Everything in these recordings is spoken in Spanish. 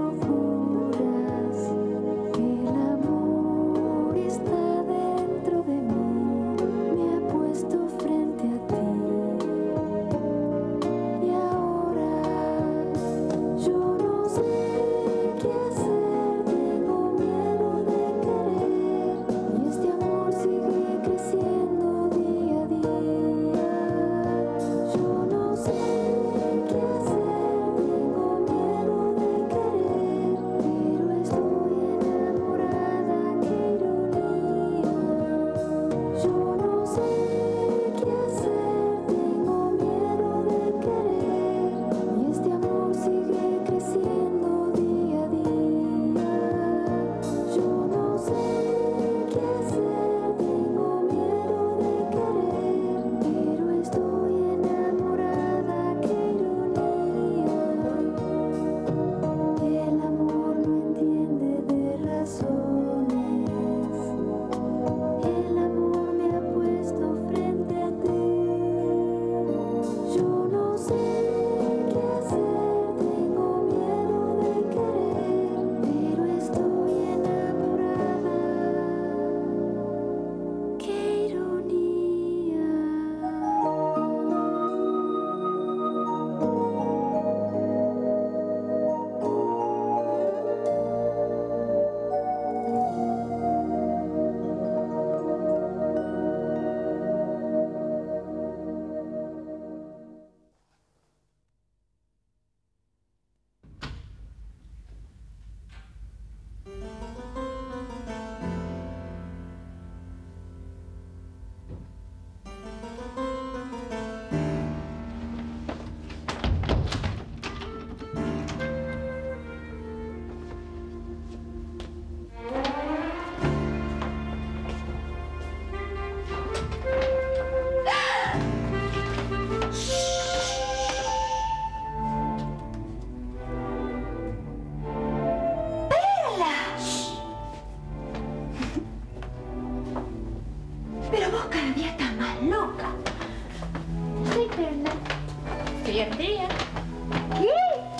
Andrea. ¿Qué?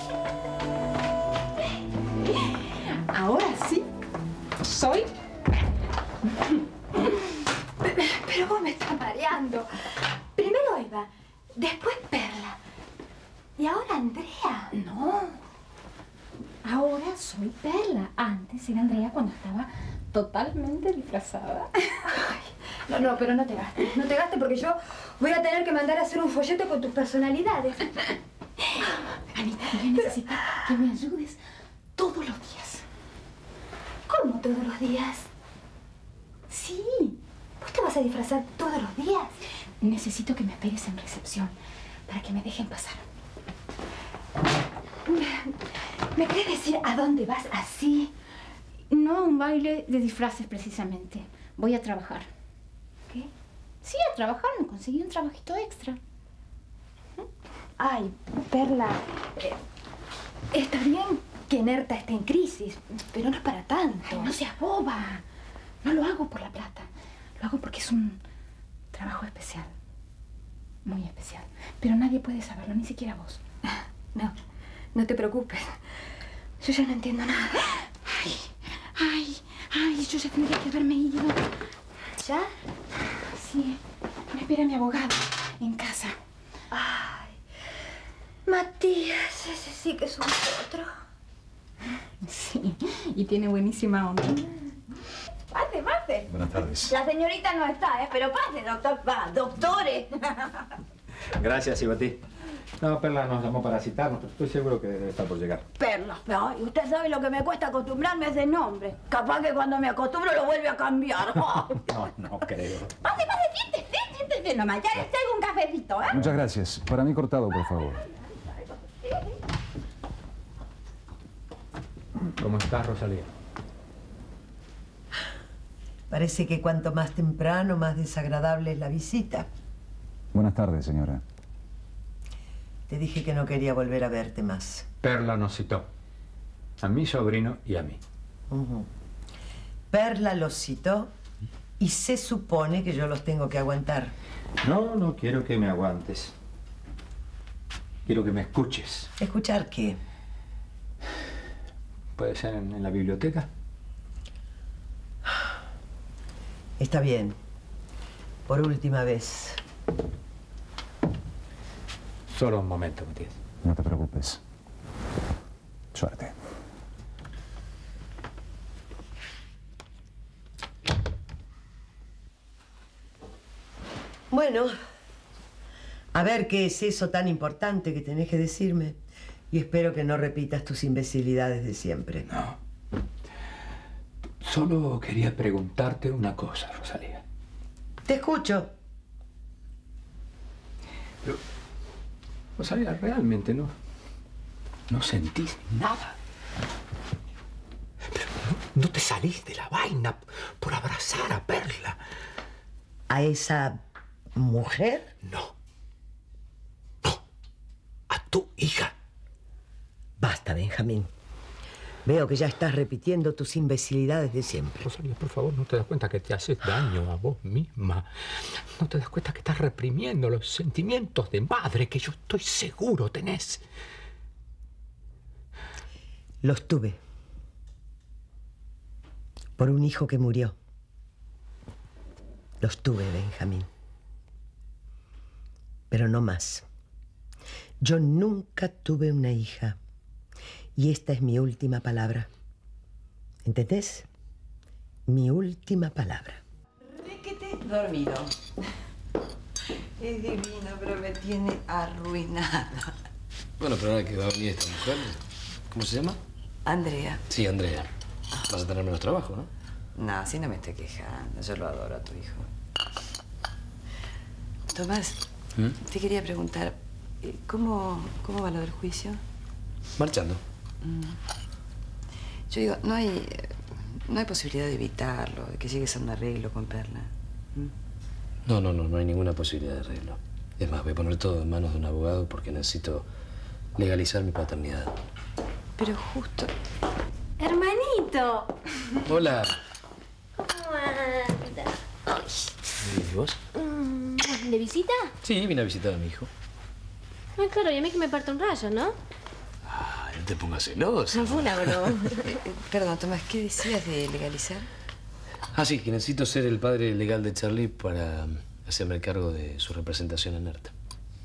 Ahora sí, soy... Pero vos me estás mareando. Primero Eva, después Perla. ¿Y ahora Andrea? No. Ahora soy Perla. Antes era Andrea cuando estaba totalmente disfrazada. Ay, no, pero no te gastes. No te gastes porque yo voy a tener que mandar a hacer un folleto con tus personalidades. Anita, yo necesito que me ayudes todos los días. ¿Cómo todos los días? Sí. ¿Vos te vas a disfrazar todos los días? Necesito que me esperes en recepción para que me dejen pasar. ¿Me querés decir a dónde vas así? No a un baile de disfraces, precisamente. Voy a trabajar. ¿Qué? Sí, a trabajar. Me conseguí un trabajito extra. Ay, Perla, está bien que Nerta esté en crisis, pero no es para tanto. Ay, no seas boba. No lo hago por la plata. Lo hago porque es un trabajo especial. Muy especial. Pero nadie puede saberlo, ni siquiera vos. No, no te preocupes. Yo ya no entiendo nada. Ay, yo ya tendría que haberme ido. ¿Ya? Sí, me espera mi abogado en casa. Ay, Matías, ese sí que es un otro. Sí, y tiene buenísima onda. Pase, pase. Buenas tardes. La señorita no está, pero pase, doctor. Va, doctores. Gracias, Ibatí. No, Perla nos llamó para citarnos, pero estoy seguro que debe estar por llegar. Perla. Ay, usted sabe lo que me cuesta acostumbrarme a ese nombre. Capaz que cuando me acostumbro lo vuelve a cambiar. No creo. Pase, siéntese nomás. Ya les traigo un cafecito, ¿eh? Muchas gracias. Para mí cortado, por favor. ¿Cómo estás, Rosalía? Parece que cuanto más temprano, más desagradable es la visita. Buenas tardes, señora. Te dije que no quería volver a verte más. Perla nos citó. A mi sobrino y a mí. Perla los citó y se supone que yo los tengo que aguantar. No quiero que me aguantes. Quiero que me escuches. ¿Escuchar qué? ¿Puede ser en la biblioteca? Está bien. Por última vez. Solo un momento, Matías. No te preocupes. Suerte. Bueno, a ver qué es eso tan importante que tenés que decirme. Y espero que no repitas tus imbecilidades de siempre. No. Solo quería preguntarte una cosa, Rosalía. Te escucho. Pero, Rosalía, realmente no sentís nada. Pero no te salís de la vaina por abrazar a Perla. ¿A esa mujer? No. No. A tu hija. Basta, Benjamín. Veo que ya estás repitiendo tus imbecilidades de siempre. Rosalía, por favor, ¿no te das cuenta que te haces daño a vos misma? ¿No te das cuenta que estás reprimiendo los sentimientos de madre que yo estoy seguro tenés? Los tuve. Por un hijo que murió. Los tuve, Benjamín. Pero no más. Yo nunca tuve una hija. Y esta es mi última palabra. ¿Entendés? Mi última palabra. Requete dormido. Es divino, pero me tiene arruinada. Bueno, pero ahora que va a venir esta mujer, ¿cómo se llama? Andrea. Sí, Andrea. Vas a tener menos trabajo, ¿no? No, así no me estoy quejando. Yo lo adoro a tu hijo. Tomás, te quería preguntar, ¿cómo va lo del juicio? Marchando. Yo digo, no hay posibilidad de evitarlo, de que llegues a un arreglo con Perla. No hay ninguna posibilidad de arreglo. Es más, voy a poner todo en manos de un abogado porque necesito legalizar mi paternidad. Pero justo... Hermanito. Hola. ¿Cómo anda? ¿Y vos? ¿De visita? Sí, vine a visitar a mi hijo. Ah, claro, y a mí que me parte un rayo, ¿no? Ay, no te pongas celosa. No fue una broma. Perdón, Tomás, ¿qué decías de legalizar? Ah, sí, que necesito ser el padre legal de Charlie para hacerme el cargo de su representación en ERTA.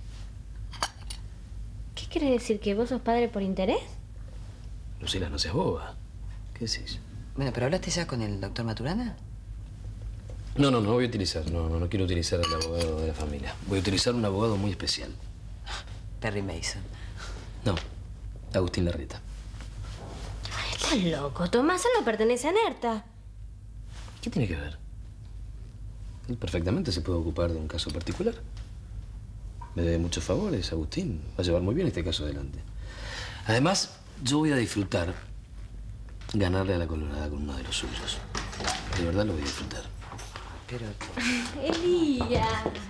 ¿Qué quiere decir? ¿Que vos sos padre por interés? Lucila, no seas boba. ¿Qué decís? Bueno, pero ¿hablaste ya con el doctor Maturana? No voy a utilizar. No quiero utilizar al abogado de la familia. Voy a utilizar un abogado muy especial. Perry Mason. No, Agustín Larreta. Ay, estás loco. Tomás, él no pertenece a NERTA. ¿Qué tiene que ver? Él perfectamente se puede ocupar de un caso particular. Me debe muchos favores, Agustín. Va a llevar muy bien este caso adelante. Además, yo voy a disfrutar ganarle a la Colorada con uno de los suyos. De verdad lo voy a disfrutar. Pero... Elías.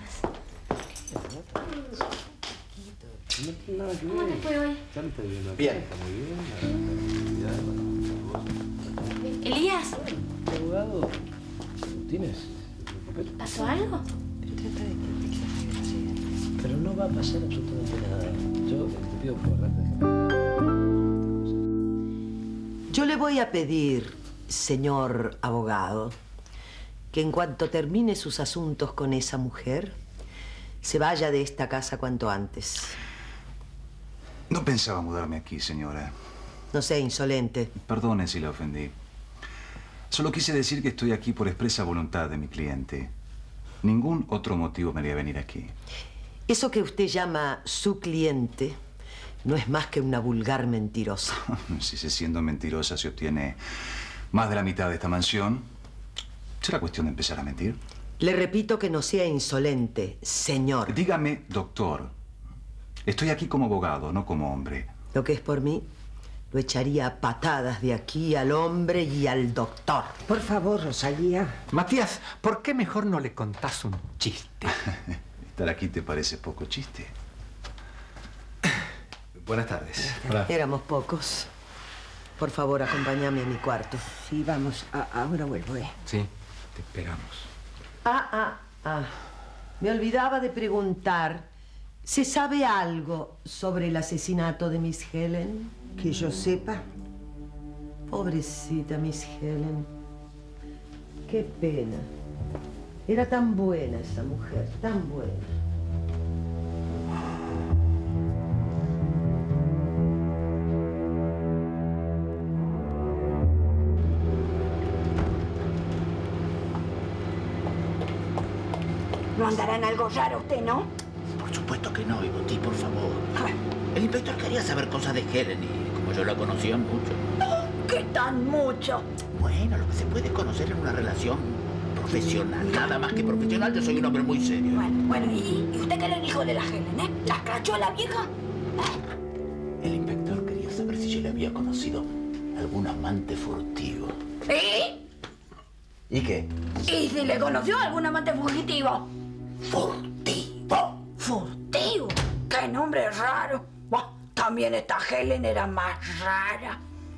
¿Cómo te fue hoy? Bien. Está muy bien. Elías, Abogado, ¿tienes el papel? ¿pasó algo? Pero trata de que no llegue. Pero no va a pasar absolutamente nada. Yo te pido por favor. Yo le voy a pedir, señor abogado, que en cuanto termine sus asuntos con esa mujer, se vaya de esta casa cuanto antes. No pensaba mudarme aquí, señora. No sea insolente. Perdone si la ofendí. Solo quise decir que estoy aquí por expresa voluntad de mi cliente. Ningún otro motivo me haría venir aquí. Eso que usted llama su cliente no es más que una vulgar mentirosa. Si siendo mentirosa se obtiene más de la mitad de esta mansión, ¿será cuestión de empezar a mentir? Le repito que no sea insolente, señor. Dígame, doctor. Estoy aquí como abogado, no como hombre. Lo que es por mí, lo echaría a patadas de aquí al hombre y al doctor. Por favor, Rosalía. Matías, ¿por qué mejor no le contás un chiste? Estar aquí te parece poco chiste. Buenas tardes. Éramos pocos. Por favor, acompáñame a mi cuarto. Sí, vamos. Ahora vuelvo, Sí, te esperamos. Me olvidaba de preguntar. ¿Se sabe algo sobre el asesinato de Miss Helen? Que yo sepa, Pobrecita Miss Helen. Qué pena. Era tan buena esa mujer, tan buena. No andará en algo raro usted, ¿no? Por supuesto que no, Ibotí, por favor. El inspector quería saber cosas de Helen y como yo la conocía mucho. ¿Qué tan mucho? Bueno, lo que se puede conocer en una relación profesional. Nada más que profesional, yo soy un hombre muy serio. Bueno, ¿y usted qué le dijo de la Helen, eh? ¿La cachó a la vieja? El inspector quería saber si yo le había conocido algún amante furtivo. ¿Y? ¿Y qué? ¿Y si le conoció a algún amante fugitivo? ¿Furtivo? ¿Furtivo? ¡Qué nombre raro! También esta Helen era más rara.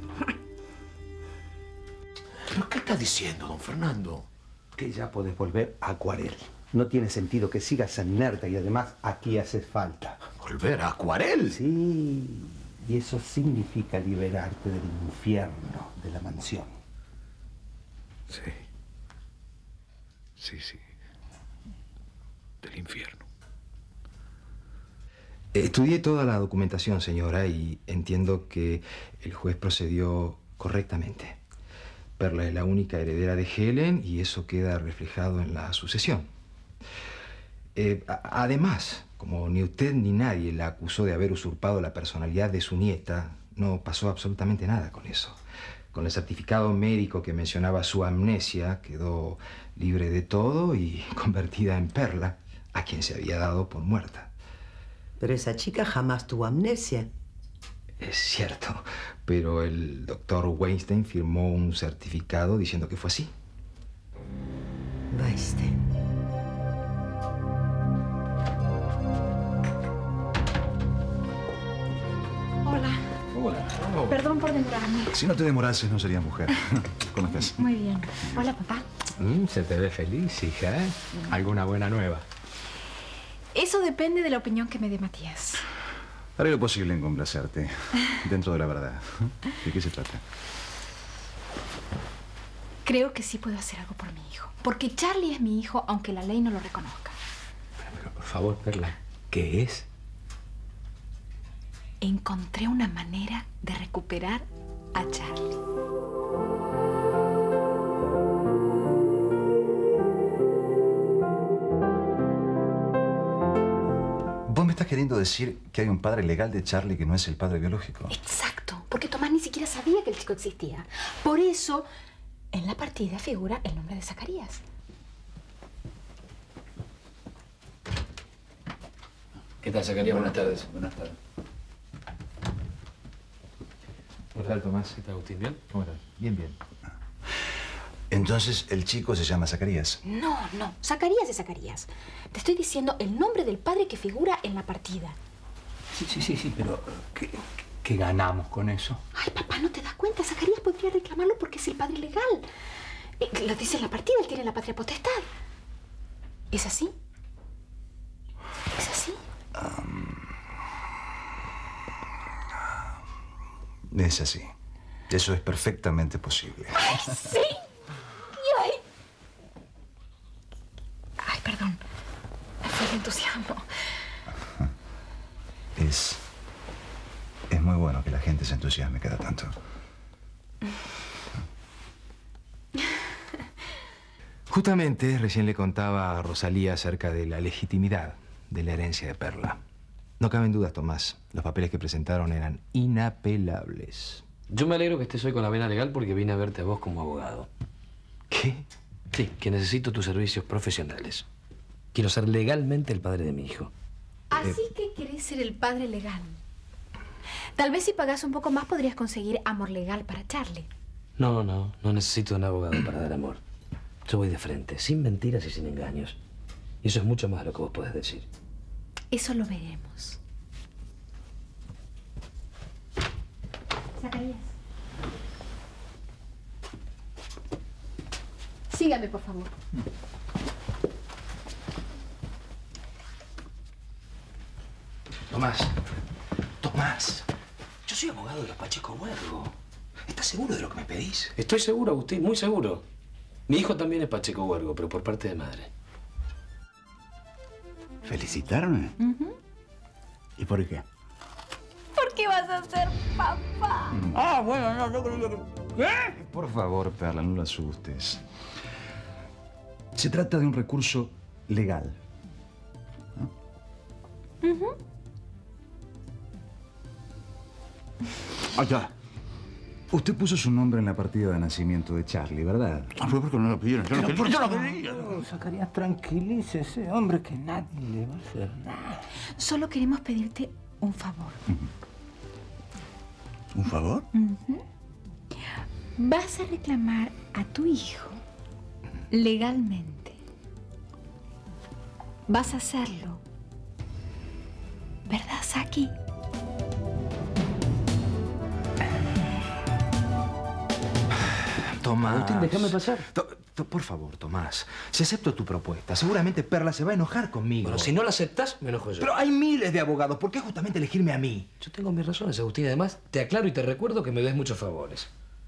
¿Pero qué está diciendo, don Fernando? Que ya podés volver a Acuarel. No tiene sentido que sigas en Nerta y además aquí haces falta. ¿Volver a Acuarel? Sí, y eso significa liberarte del infierno de la mansión. Sí. Sí. Del infierno. Estudié toda la documentación, señora, y entiendo que el juez procedió correctamente. Perla es la única heredera de Helen y eso queda reflejado en la sucesión. Además, como ni usted ni nadie la acusó de haber usurpado la personalidad de su nieta, no pasó absolutamente nada con eso. Con el certificado médico que mencionaba su amnesia, quedó libre de todo y convertida en Perla, a quien se había dado por muerta. Pero esa chica jamás tuvo amnesia. Es cierto, pero el doctor Weinstein firmó un certificado diciendo que fue así. Weinstein. Hola. Hola. Perdón por demorarme. Si no te demorases, no serías mujer. ¿Cómo estás? Muy bien. Hola, papá. Se te ve feliz, hija, ¿eh? ¿Alguna buena nueva? Eso depende de la opinión que me dé Matías. Haré lo posible en complacerte. Dentro de la verdad. ¿De qué se trata? Creo que sí puedo hacer algo por mi hijo. Porque Charlie es mi hijo, aunque la ley no lo reconozca. Pero por favor, Perla, ¿qué es? Encontré una manera de recuperar a Charlie. ¿Vos me estás queriendo decir que hay un padre legal de Charlie que no es el padre biológico? Exacto, porque Tomás ni siquiera sabía que el chico existía. Por eso, en la partida figura el nombre de Zacarías. ¿Qué tal, Zacarías? Buenas tardes. Buenas tardes. ¿Qué tal, Tomás? ¿Qué tal, Agustín? ¿Bien? ¿Cómo estás? Bien. Entonces, ¿el chico se llama Zacarías? No. Zacarías es Zacarías. Te estoy diciendo el nombre del padre que figura en la partida. Sí, pero ¿qué ganamos con eso? Ay, papá, ¿no te das cuenta? Zacarías podría reclamarlo porque es el padre legal. Lo dice en la partida, él tiene la patria potestad. ¿Es así? ¿Es así? Es así. Eso es perfectamente posible. ¡Ay, sí! Ay, perdón. Me fue el entusiasmo. Es muy bueno que la gente se entusiasme cada tanto. Justamente recién le contaba a Rosalía acerca de la legitimidad de la herencia de Perla. No caben dudas, Tomás. Los papeles que presentaron eran inapelables. Yo me alegro que estés hoy con la vena legal porque vine a verte a vos como abogado. ¿Qué? Sí, que necesito tus servicios profesionales. Quiero ser legalmente el padre de mi hijo. Así que querés ser el padre legal. Tal vez si pagás un poco más podrías conseguir amor legal para Charlie. No necesito un abogado para dar amor. Yo voy de frente, sin mentiras y sin engaños. Y eso es mucho más de lo que vos podés decir. Eso lo veremos. Zacarías. Sígame, por favor. Tomás. Yo soy abogado de los Pacheco Huergo. ¿Estás seguro de lo que me pedís? Estoy seguro, Agustín, muy seguro. Mi hijo también es Pacheco Huergo, pero por parte de madre. ¿Felicitarme? ¿Y por qué? Porque vas a ser papá. Ah, bueno, no. ¿Qué? Por favor, Perla, no la asustes. Se trata de un recurso legal. Ya. Usted puso su nombre en la partida de nacimiento de Charlie, ¿verdad? ¿Por qué no lo pidieron? Yo no quería. Zacarías, tranquilícese, hombre, que nadie le va a hacer nada. Solo queremos pedirte un favor. ¿Un favor? Vas a reclamar a tu hijo legalmente. Vas a hacerlo. ¿Verdad, Saki? Tomás. Agustín, déjame pasar. Por favor, Tomás. Si acepto tu propuesta, seguramente Perla se va a enojar conmigo. Bueno, si no la aceptas, me enojo yo. Pero hay miles de abogados. ¿Por qué justamente elegirme a mí? Yo tengo mis razones, Agustín. Además, te aclaro y te recuerdo que me des muchos favores.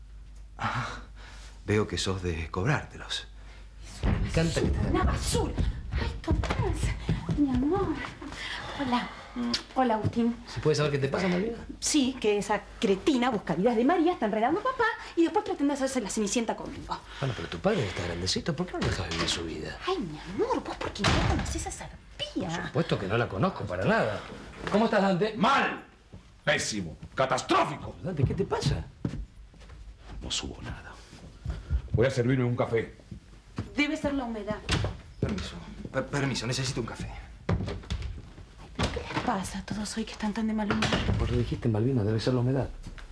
Veo que sos de cobrártelos. Me encanta que te... ¡Una basura! ¡Ay, Tomás! Mi amor. Hola. Hola, Agustín. ¿Se puede saber qué te pasa, Malvina? Sí, que esa cretina buscavidas de María está enredando a papá y después pretende hacerse la cenicienta conmigo. Bueno, pero tu padre está grandecito. ¿Por qué no lo dejas vivir su vida? Ay, mi amor, vos porque no conocés a esa arpía. Por supuesto que no la conozco para nada. ¿Cómo estás, Dante? ¡Mal! Pésimo. Catastrófico. Dante, ¿qué te pasa? No subo nada. Voy a servirme un café. Debe ser la humedad. Permiso. Permiso, necesito un café. ¿Qué pasa a todos hoy que están tan de mal humor? Vos lo dijiste, Malvina, debe ser la humedad.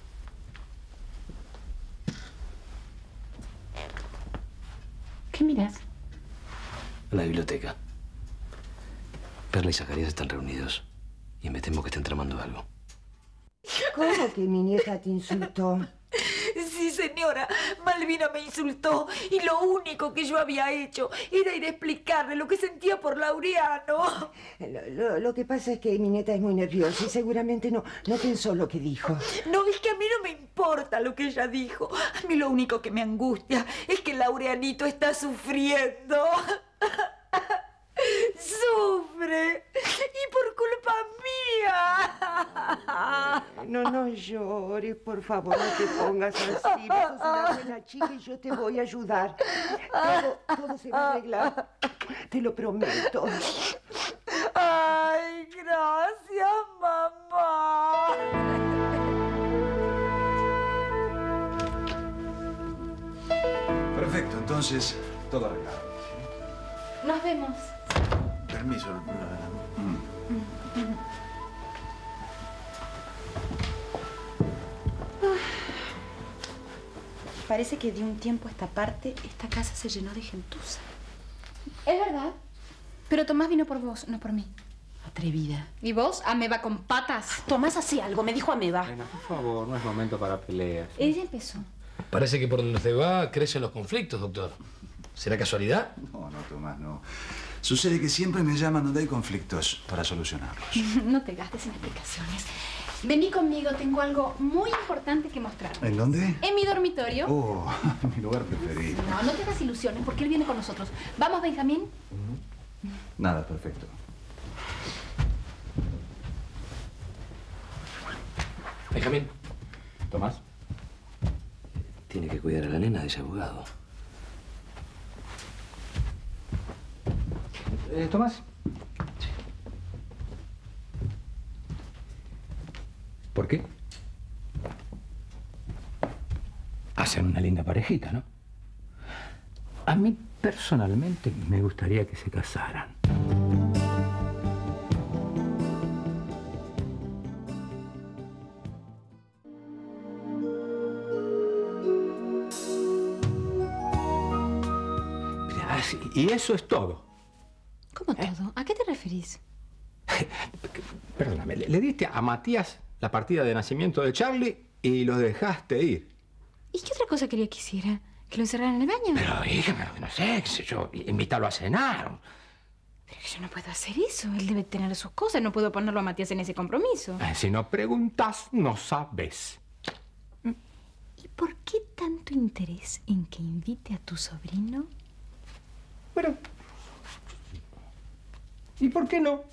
¿Qué miras? En la biblioteca. Perla y Zacarías están reunidos y me temo que estén tramando algo. ¿Cómo que mi nieta te insultó? Sí, señora. Malvina me insultó y lo único que yo había hecho era ir a explicarle lo que sentía por Laureano. Lo que pasa es que mi nieta es muy nerviosa y seguramente no pensó lo que dijo. No, es que a mí no me importa lo que ella dijo. A mí lo único que me angustia es que Laureanito está sufriendo. ¡Sufre! ¡Y por culpa mía! No llores, por favor, no te pongas así. Sos una buena chica y yo te voy a ayudar. Todo se va a arreglar. Te lo prometo. ¡Ay, gracias, mamá! Perfecto, entonces, todo arreglado. Nos vemos. Permiso. Parece que de un tiempo a esta parte, esta casa se llenó de gentuza. Es verdad. Pero Tomás vino por vos, no por mí. Atrevida. ¿Y vos? Ameba con patas. Tomás hacía algo, me dijo Ameba. Bueno, por favor, no es momento para peleas. Ella empezó. Parece que por donde se va crecen los conflictos, doctor. ¿Será casualidad? No, Tomás, no. Sucede que siempre me llaman donde hay conflictos para solucionarlos. No te gastes en explicaciones. Vení conmigo, tengo algo muy importante que mostrar. ¿En dónde? En mi dormitorio. Oh, mi lugar preferido. No te hagas ilusiones porque él viene con nosotros. ¿Vamos, Benjamín? Nada, perfecto. Benjamín. Tomás. Tiene que cuidar a la nena de ese abogado. Tomás. ¿Por qué? Hacen una linda parejita, ¿no? A mí, personalmente, me gustaría que se casaran. Y eso es todo. ¿Cómo todo? ¿A qué te referís? Perdóname, le diste a Matías la partida de nacimiento de Charlie y lo dejaste ir. ¿Y qué otra cosa quería que hiciera? ¿Que lo encerraran en el baño? Pero, hija, no sé, qué sé yo, invitarlo a cenar. Pero que yo no puedo hacer eso. Él debe tener sus cosas. No puedo ponerlo a Matías en ese compromiso. Si no preguntas, no sabes. ¿Y por qué tanto interés en que invite a tu sobrino? Bueno, ¿y por qué no?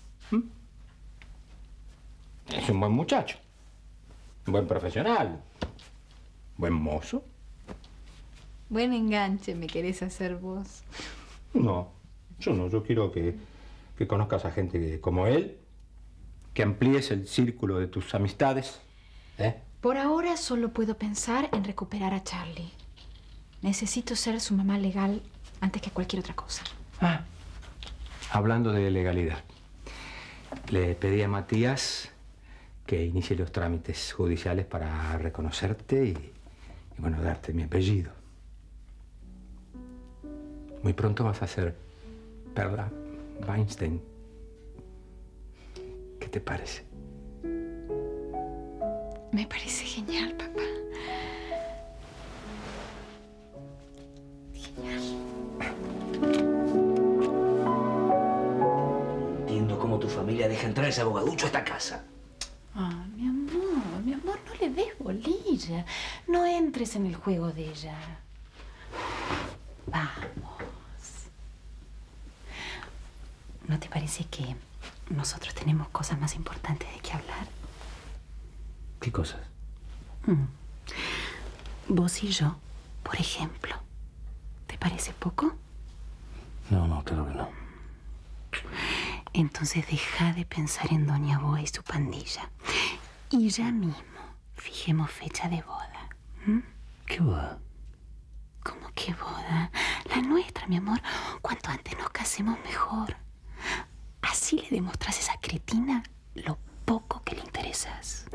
Es un buen muchacho, un buen profesional, buen mozo. Buen enganche me querés hacer vos. No, yo quiero que conozcas a gente como él, que amplíes el círculo de tus amistades. Por ahora solo puedo pensar en recuperar a Charlie. Necesito ser su mamá legal antes que cualquier otra cosa. Hablando de legalidad, le pedí a Matías que inicie los trámites judiciales para reconocerte y bueno, darte mi apellido. Muy pronto vas a ser Perla Weinstein. ¿Qué te parece? Me parece genial, papá. No entiendo cómo tu familia deja entrar a ese abogaducho a esta casa. Ah, mi amor, no le des bolilla. No entres en el juego de ella. Vamos. ¿No te parece que nosotros tenemos cosas más importantes de qué hablar? ¿Qué cosas? Vos y yo, por ejemplo. ¿Te parece poco? No, claro que no. Entonces deja de pensar en Doña Boa y su pandilla. Y ya mismo fijemos fecha de boda. ¿Qué boda? ¿Cómo qué boda? La nuestra, mi amor. Cuanto antes nos casemos, mejor. Así le demostrás a esa cretina lo poco que le interesas.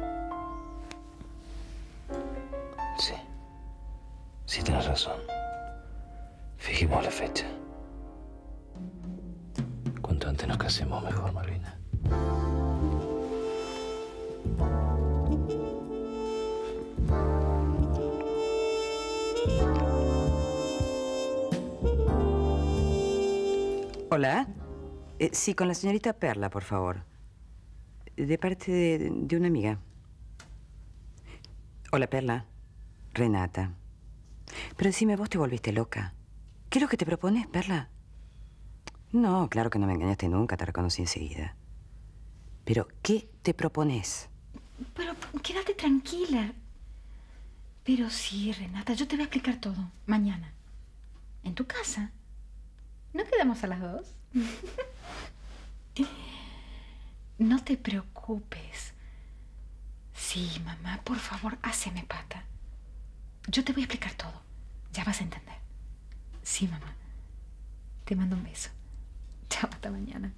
Sí, tienes razón. Fijemos la fecha. Cuanto antes nos casemos, mejor, Malvina. Hola. Sí, con la señorita Perla, por favor. De parte de una amiga. Hola, Perla. Renata. Pero decime, vos te volviste loca. ¿Qué es lo que te propones, Perla? No, claro que no me engañaste nunca, te reconocí enseguida. Pero, ¿qué te propones? Pero quédate tranquila. Pero sí, Renata, yo te voy a explicar todo. Mañana. En tu casa. ¿No quedamos a las 2? No te preocupes. Sí, mamá, por favor, háceme pata. Yo te voy a explicar todo. Ya vas a entender. Sí, mamá. Te mando un beso. Chao, hasta mañana.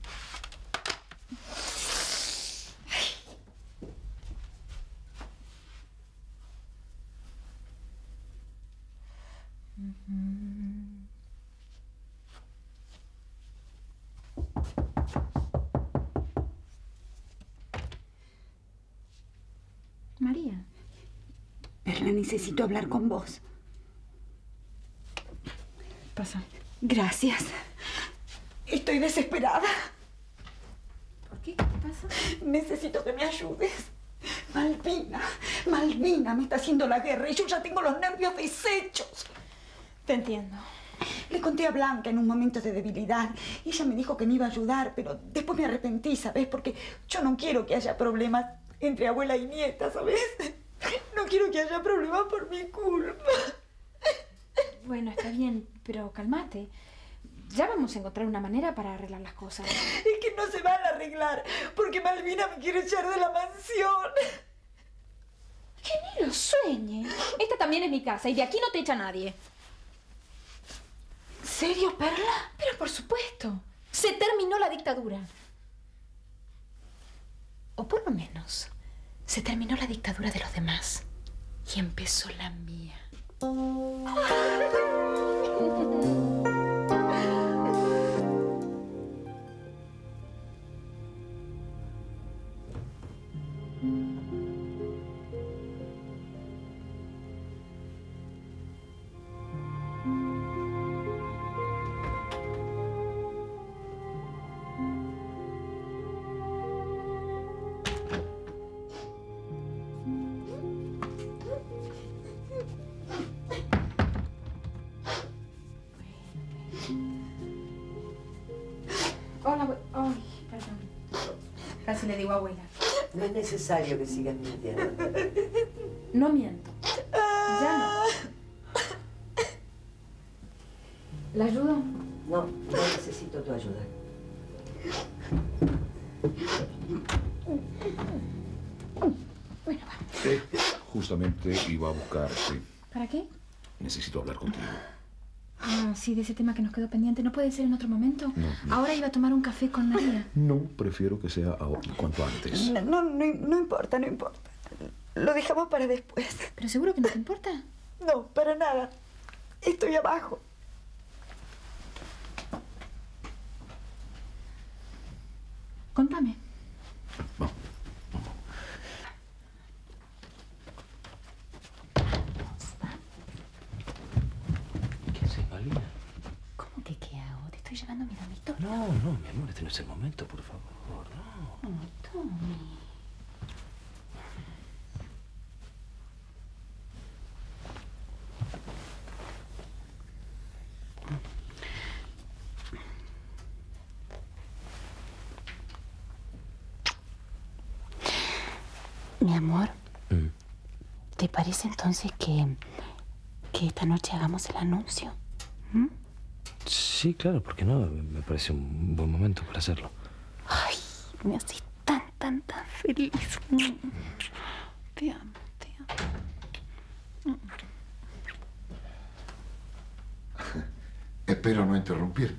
María. Perla, necesito hablar con vos. Pasa. Gracias. Estoy desesperada. ¿Por qué? ¿Qué pasa? Necesito que me ayudes. Malvina me está haciendo la guerra y yo ya tengo los nervios deshechos. Te entiendo. Le conté a Blanca en un momento de debilidad y ella me dijo que me iba a ayudar, pero después me arrepentí, ¿sabes? Porque yo no quiero que haya problemas entre abuela y nieta, ¿sabes? No quiero que haya problemas por mi culpa. Bueno, está bien, pero cálmate. Ya vamos a encontrar una manera para arreglar las cosas. Es que no se van a arreglar, porque Malvina me quiere echar de la mansión. Que ni lo sueñe. Esta también es mi casa y de aquí no te echa nadie. ¿En serio, Perla? Pero por supuesto. Se terminó la dictadura. O por lo menos, se terminó la dictadura de los demás. Y empezó la mía. si le digo a abuela. No es necesario que sigas mintiendo. No miento. Ya no. ¿La ayudo? No, no necesito tu ayuda. Bueno, va. Justamente iba a buscarte. ¿Para qué? Necesito hablar contigo. Ah, sí, de ese tema que nos quedó pendiente. ¿No puede ser en otro momento? No. Ahora iba a tomar un café con María. No, prefiero que sea cuanto antes. No importa, no importa. Lo dejamos para después. ¿Pero seguro que no te importa? No, para nada. Estoy abajo. Contame. ¿Qué haces, Malvina? ¿Cómo que qué hago? Te estoy llevando a mi dormitorio. No, mi amor, este no es el momento, por favor, no. Oh, Tommy. Mi amor, ¿te parece entonces que esta noche hagamos el anuncio? ¿Mm? Sí, claro, ¿por qué no? Me parece un buen momento para hacerlo. Ay, me haces tan feliz. Te amo, te amo. Espero no interrumpir.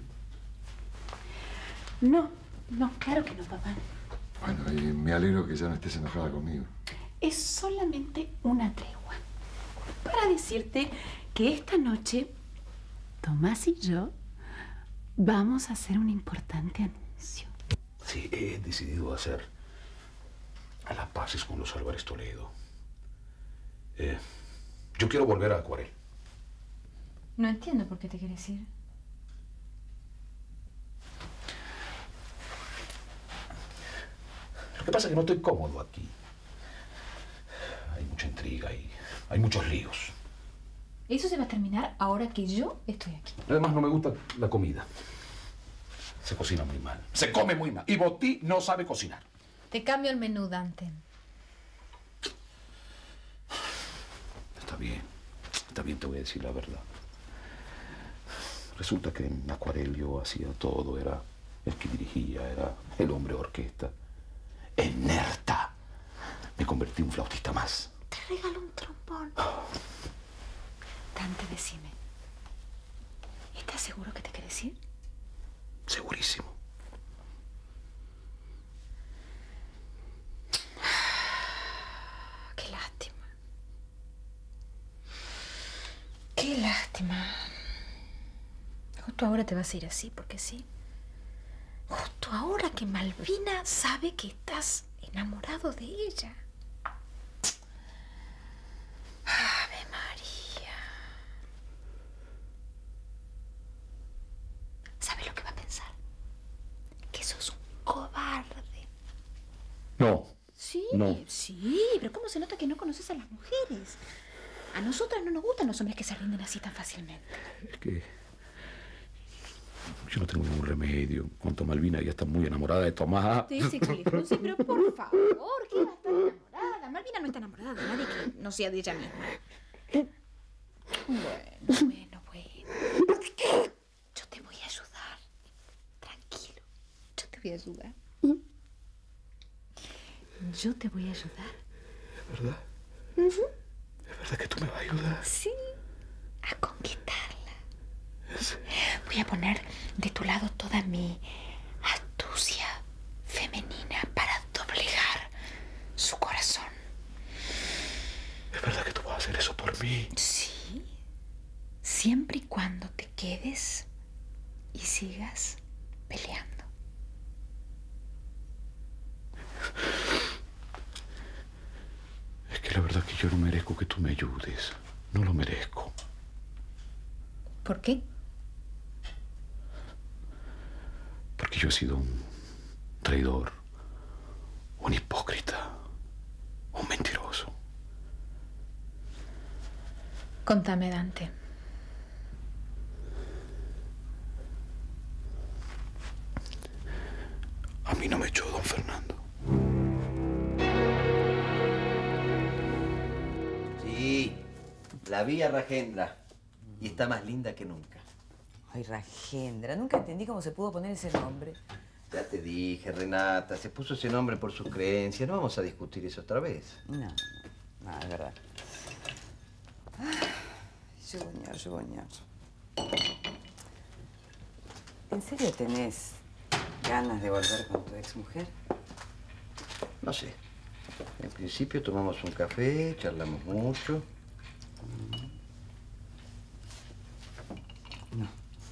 No, claro que no, papá. Bueno, y me alegro que ya no estés enojada conmigo. Es solamente una tregua para decirte que esta noche Tomás y yo vamos a hacer un importante anuncio. Sí, he decidido hacer a las paces con los Álvarez Toledo. Yo quiero volver a Acuarel. No entiendo por qué te quieres ir. Lo que pasa es que no estoy cómodo aquí. Hay mucha intriga y hay muchos líos. Eso se va a terminar ahora que yo estoy aquí. Además, no me gusta la comida. Se cocina muy mal. Se come muy mal. Y Botí no sabe cocinar. Te cambio el menú, Dante. Está bien, te voy a decir la verdad. Resulta que en Acuarel yo hacía todo. Era el que dirigía, era el hombre de orquesta. En Nerta me convertí en un flautista más. Te regalo un trombón. Dante, decime. ¿Estás seguro que te quieres ir? Segurísimo. Qué lástima. Qué lástima. Justo ahora te vas a ir así, porque sí. Justo ahora que Malvina sabe que estás enamorado de ella. Ave María. ¿Sabes lo que va a pensar? Que sos un cobarde. No. Sí, No. sí, pero ¿cómo se nota que no conoces a las mujeres? A nosotras no nos gustan los hombres que se rinden así tan fácilmente. Es que yo no tengo ningún remedio. Cuanto Malvina ya está muy enamorada de Tomás. Sí, pero por favor, ¿qué va a estar enamorada? Malvina no está enamorada de nadie que no sea de ella misma. Bueno. Yo te voy a ayudar. Tranquilo, yo te voy a ayudar. Yo te voy a ayudar. ¿Es verdad? ¿Es verdad que tú me vas a ayudar? Sí, a conquistarla. Voy a poner de tu lado toda mi astucia femenina para doblegar su corazón. ¿Es verdad que tú vas a hacer eso por mí? Sí, siempre y cuando te quedes y sigas peleando. Es que la verdad que yo no merezco que tú me ayudes. No lo merezco. ¿Por qué? Porque yo he sido un traidor, un hipócrita, un mentiroso. Contame, Dante. A mí no me echó don Fernando. La vi a Rajendra y está más linda que nunca. Ay, Rajendra, nunca entendí cómo se pudo poner ese nombre. Ya te dije, Renata, se puso ese nombre por sus creencias. No vamos a discutir eso otra vez. No, es verdad. Junior. ¿En serio tenés ganas de volver con tu exmujer? No sé. En principio tomamos un café, charlamos mucho. No.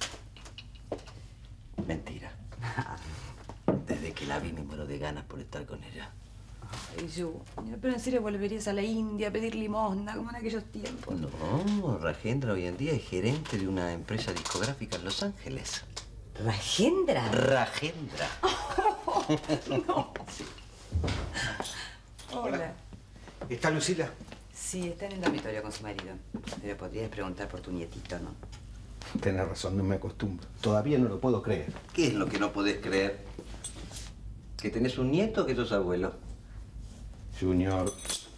Mentira. Desde que la vi me muero de ganas por estar con ella. Ay, Junior, pero en serio volverías a la India a pedir limosna como en aquellos tiempos. No, Rajendra hoy en día es gerente de una empresa discográfica en Los Ángeles. ¿Rajendra? Rajendra. No. Sí. Hola. ¿Está Lucila? Sí, está en el dormitorio con su marido. Pero podrías preguntar por tu nietito, ¿no? Tenés razón, no me acostumbro. Todavía no lo puedo creer. ¿Qué es lo que no podés creer? ¿Que tenés un nieto o que sos abuelo? Junior.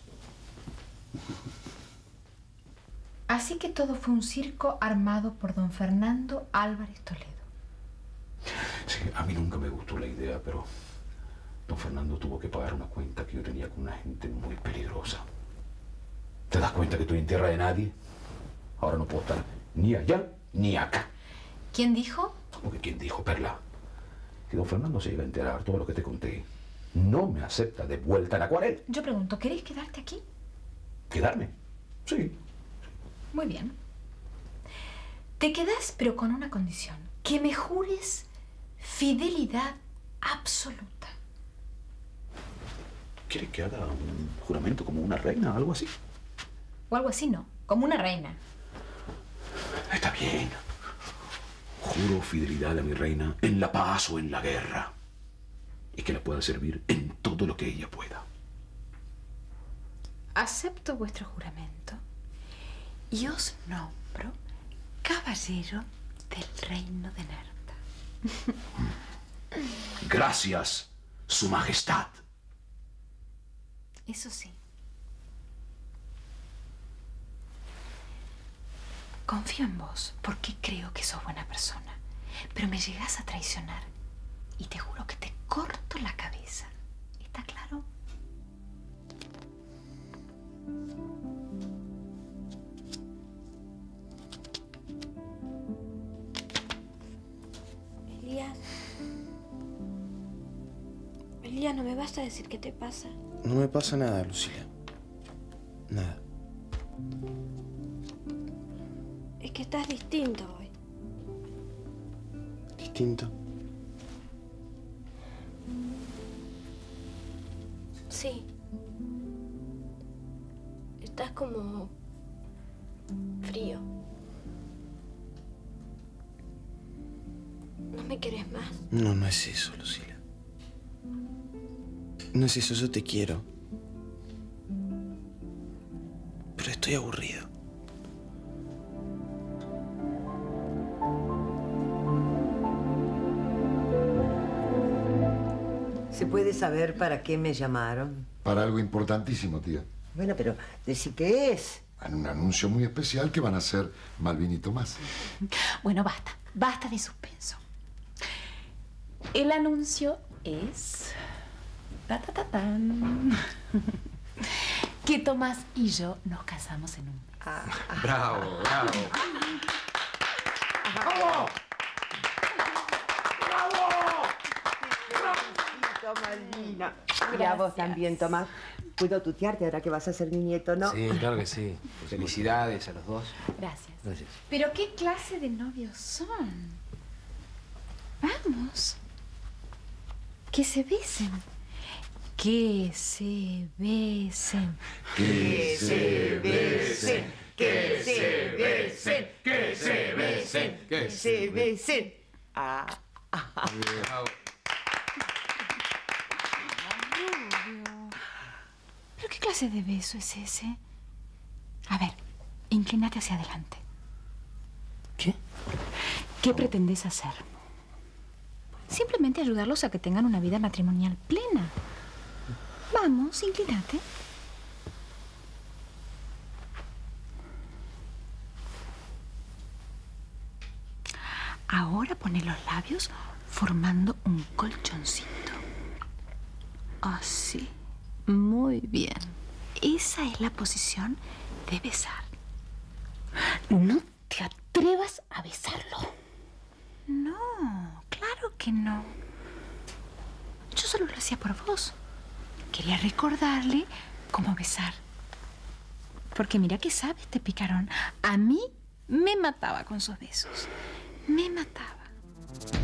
Así que todo fue un circo armado por don Fernando Álvarez Toledo. Sí, a mí nunca me gustó la idea, pero don Fernando tuvo que pagar una cuenta que yo tenía con una gente muy peligrosa. ¿Te das cuenta que estoy en tierra de nadie? Ahora no puedo estar ni allá ni acá. ¿Quién dijo? ¿Cómo que quién dijo, Perla? Que don Fernando se iba a enterar todo lo que te conté. No me acepta de vuelta en Acuarel. Yo pregunto, ¿querés quedarte aquí? ¿Quedarme? Sí. Muy bien. Te quedás, pero con una condición. Que me jures fidelidad absoluta. ¿Quieres que haga un juramento como una reina o algo así? O algo así, no. Como una reina. Está bien. Juro fidelidad a mi reina en la paz o en la guerra. Y que la pueda servir en todo lo que ella pueda. Acepto vuestro juramento y os nombro caballero del reino de Nerta. Gracias, su majestad. Eso sí. Confío en vos porque creo que sos buena persona. Pero me llegás a traicionar y te juro que te corto la cabeza. ¿Está claro? Elías, no me basta decir qué te pasa. No me pasa nada, Lucila. Nada. Es que estás distinto hoy. ¿Distinto? Sí. Estás como frío. ¿No me querés más? No, no es eso, Lucila. No es eso, yo te quiero. Pero estoy aburrido. ¿Se puede saber para qué me llamaron? Para algo importantísimo, tía. Bueno, pero decí qué es. En un anuncio muy especial que van a hacer Malvin y Tomás. Bueno, basta. Basta de suspenso. El anuncio es... ¡Tatatán! Que Tomás y yo nos casamos en un mes. Bravo, bravo. ¡Vamos! Malvina. Y a vos también, Tomás. Puedo tutearte ahora que vas a ser mi nieto, ¿no? Sí, claro que sí. Felicidades a los dos. Gracias. Gracias. ¿Pero qué clase de novios son? Vamos. Que se besen. Que se besen. Que se besen. Que se besen. Que se besen. Que se besen. Ah. ¿Pero qué clase de beso es ese? A ver, inclínate hacia adelante. ¿Qué? ¿Qué pretendes hacer? Simplemente ayudarlos a que tengan una vida matrimonial plena. Vamos, inclínate. Ahora pone los labios formando un colchoncito. Así. Muy bien. Esa es la posición de besar. No te atrevas a besarlo. No, claro que no. Yo solo lo hacía por vos. Quería recordarle cómo besar. Porque mira que sabe este picarón. A mí me mataba con sus besos. Me mataba.